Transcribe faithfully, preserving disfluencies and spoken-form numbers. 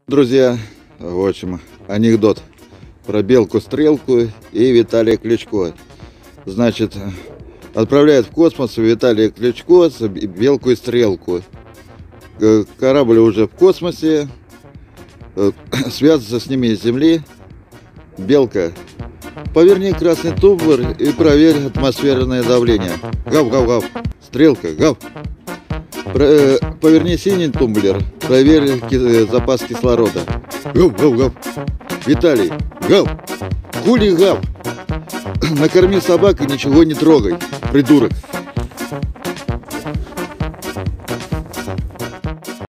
Друзья, в общем, анекдот про белку-стрелку и Виталия Кличко. Значит, отправляют в космос Виталия Кличко с белку и стрелку. Корабль уже в космосе, связываться с ними с Земли. Белка: поверни красный тумблер и проверь атмосферное давление. Гав-гав-гав. Стрелка: гав. Про, поверни синий тумблер, проверь ки запас кислорода. Гав-гав-гав. Виталий: гав. Хули гав? Накорми собак и ничего не трогай, придурок.